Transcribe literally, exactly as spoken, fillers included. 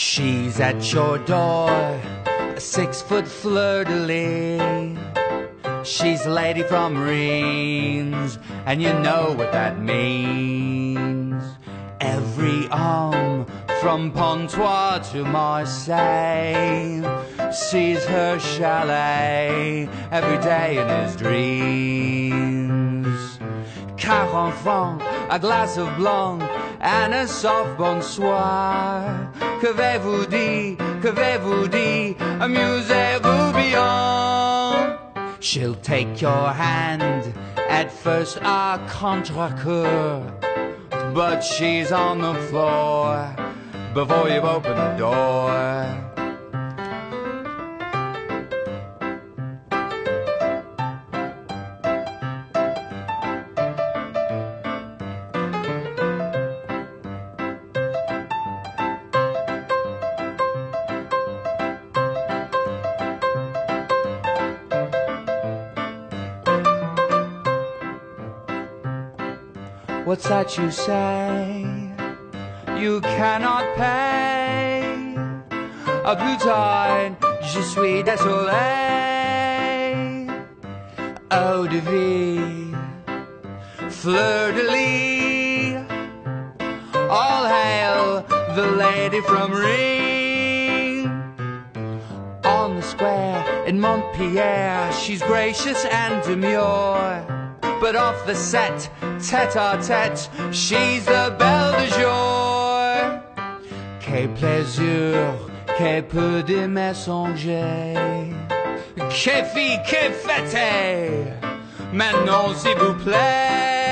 She's at your door, a six-foot fleur-de-lis. She's a lady from Reims, and you know what that means. Every homme from Pontoise to Marseille sees her chalet every day in his dreams. Quarante francs, a glass of blanc, and a soft bonsoir. Que vais-vous dire, que vais-vous dire, amusez-vous bien. She'll take your hand at first à contre-cœur, but she's on the floor before you've opened the door. What's that you say? You cannot pay. Ah, plus tard, je suis désolé. Eau de vie, fleur-de-lis. All hail the lady from Reims. On the square in Montpellier, she's gracious and demure. But off the set, tête-à-tête, she's the belle de jour. Quel plaisir, quel peu de messagers. Que fille, que fête. Maintenant, s'il vous plaît.